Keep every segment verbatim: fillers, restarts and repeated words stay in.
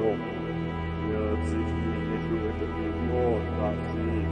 rog, vieții Dumnezeului de Dumnezeu, Tău.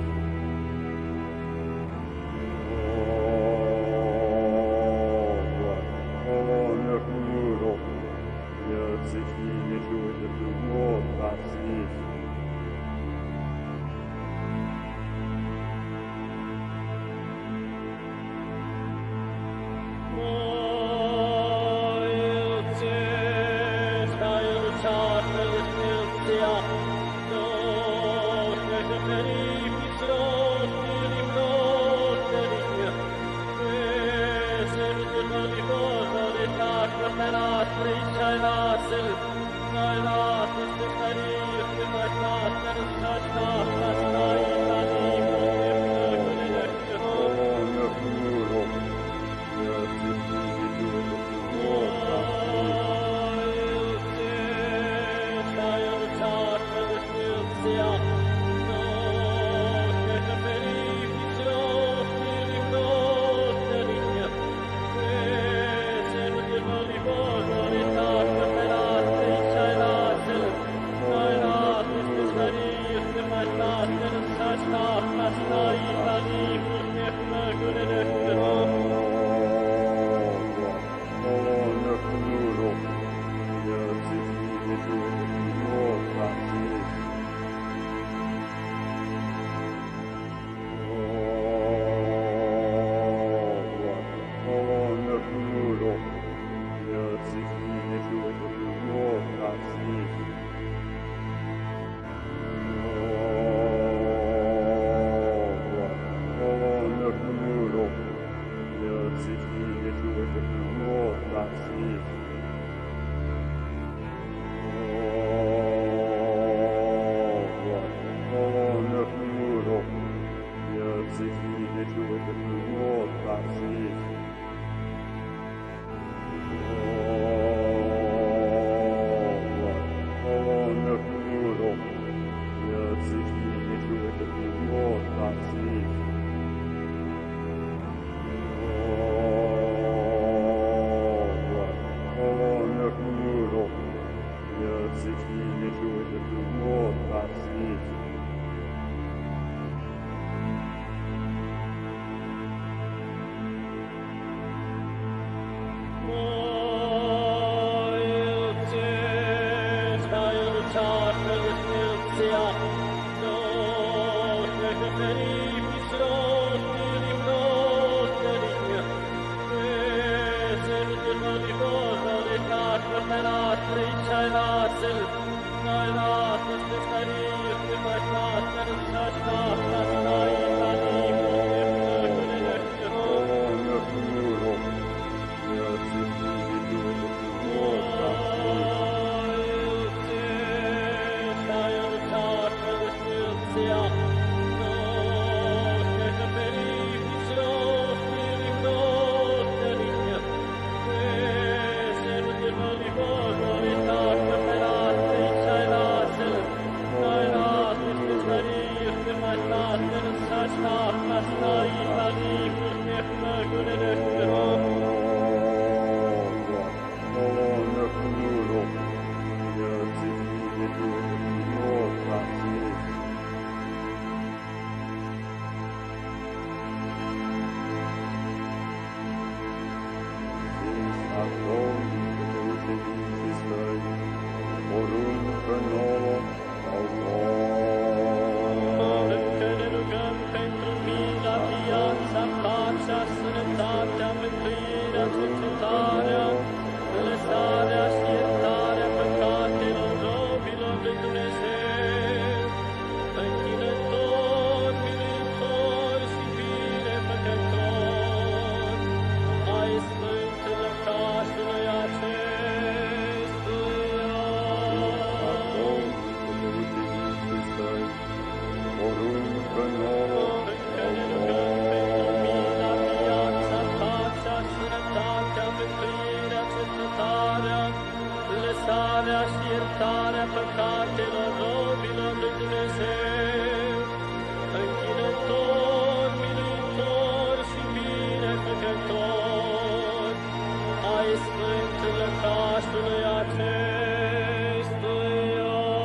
Sfântului Cașului acestuia.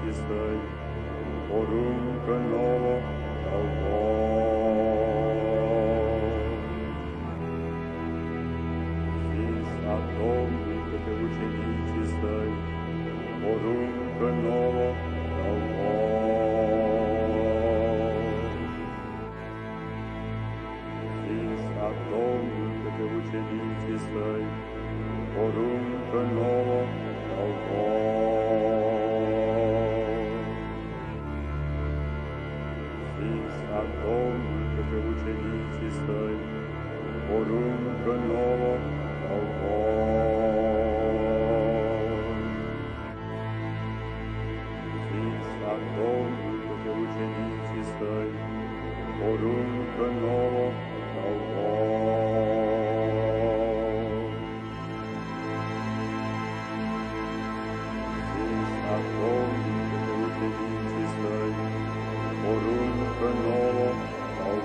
ucenicii săi, poruncă nouă dau voi. Zis a Domnul către ucenicii săi, poruncă nouă dau voi. Zis a Domnul către ucenicii săi, poruncă nouă dau voi. Zis a Domnul către ucenicii săi, poruncă nouă dau voi. Zis a Domnul către ucenicii săi, poruncă nouă dau voi. Zis a Domnul către ucenicii săi, poruncă nouă dau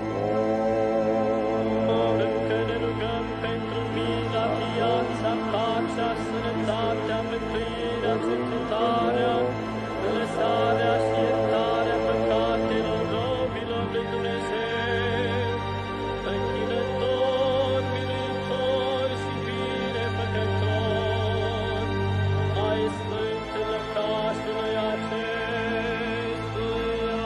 voi. Încă ne rugăm pentru mila, viața, pacea, sănătatea, mântuirea, cercetarea, lăsarea și iertarea păcatelor robilor lui Dumnezeu, închinător, miluitor și binefăcător ai Sfântul lăcașului acestuia.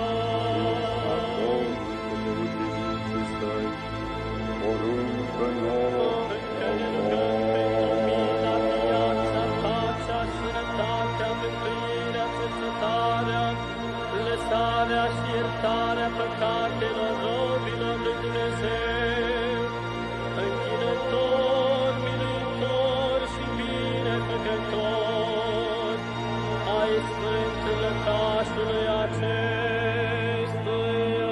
Poruncă nouă Încă ne rugăm pentru mila, viața, pacea, sănătatea, mântuirea, cercetarea, lăsarea și iertarea păcatelor robilor lui Dumnezeu, închinător, miluitor și binefăcător ai Sfântul lăcașului acestuia.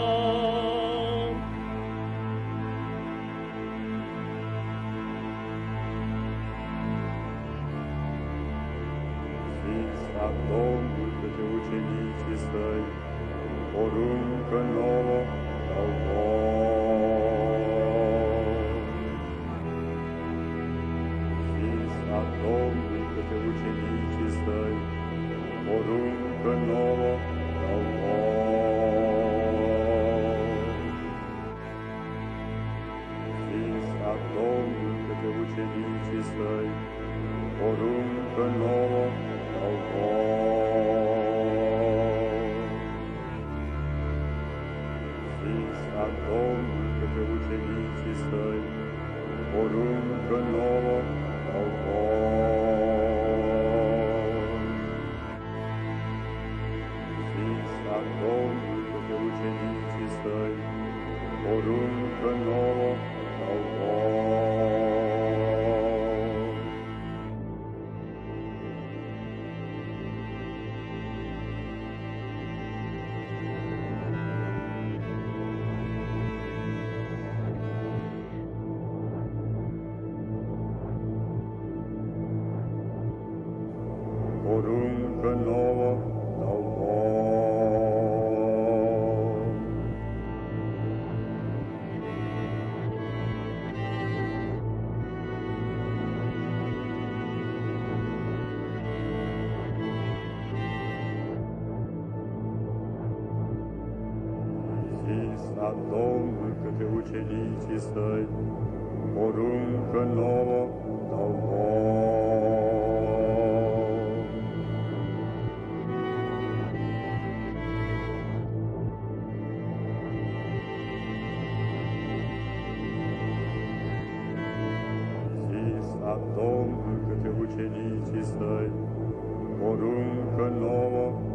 Zis a Domnul către ucenicii săi, poruncă nouă dau voi. Zis a Domnul către ucenicii săi, poruncă nouă dau voi. Zis a Domnul către ucenicii săi, poruncă nouă dau voi. Zis a Domnul către ucenicii săi, poruncă nouă dau voi. Zis a Domnul către ucenicii săi, poruncă nouă dau voi. Poruncă nouă dau voi. Zis a Domnul către ucenicii săi, poruncă nouă dau voi. Zis a Domnul către ucenicii săi, poruncă nouă